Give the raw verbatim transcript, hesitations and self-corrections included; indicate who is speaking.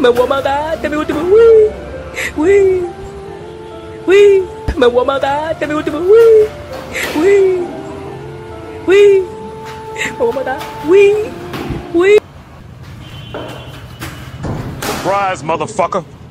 Speaker 1: Me voy a matar, este es mi último. Uy, uy, uy. Me voy a matar, este es mi último. Uy, uy, uy. Me voy a matar. Uy, uy.
Speaker 2: Surprise, motherfucker.